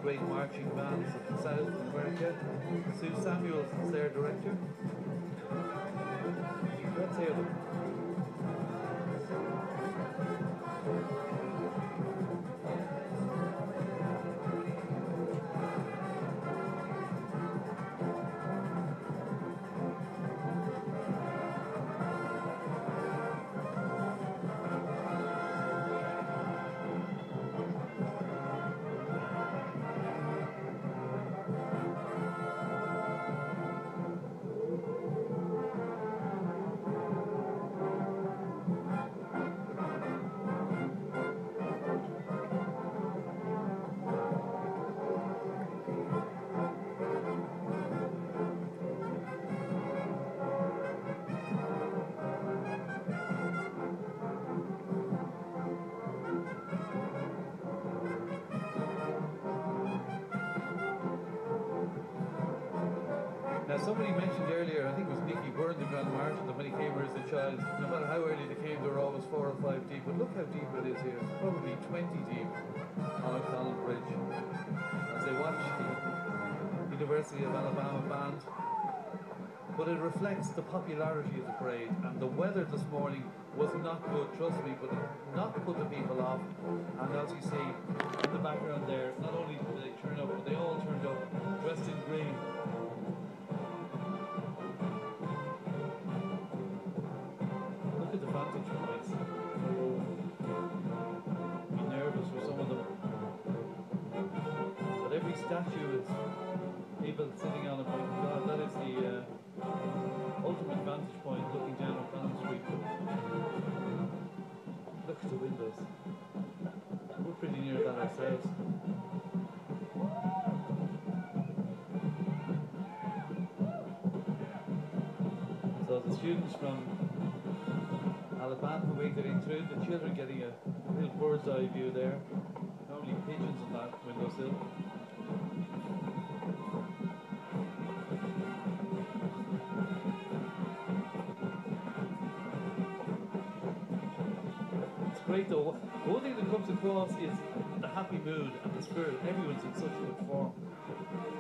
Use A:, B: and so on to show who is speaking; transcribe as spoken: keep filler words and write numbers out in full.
A: great marching bands of the South in America. Sue Samuels is their director. Let's hear them. Now somebody mentioned earlier, I think it was Nicky Byrne, the Grand Marshal, that when he came here as a child, no matter how early they came, they were always four or five deep. But look how deep it is here. It's probably twenty deep on O'Connell Bridge. As they watch the University of Alabama band. But it reflects the popularity of the parade, and the weather this morning was not good, trust me, but it not put the people off. And as you see in the background there, not only did they turn up, but they all turned up dressed in green. Look at the vantage points. Be nervous for some of them. But every statue is people sitting on it. My God, that is the uh, ultimate vantage point, looking down O'Connell Street. Look at the windows. We're pretty near that ourselves. So the students from Alabama were getting through, the children getting a real bird's eye view there. Normally pigeons on that windowsill. Great though. The one thing that comes across is the happy mood and the spirit. Everyone's in such good form.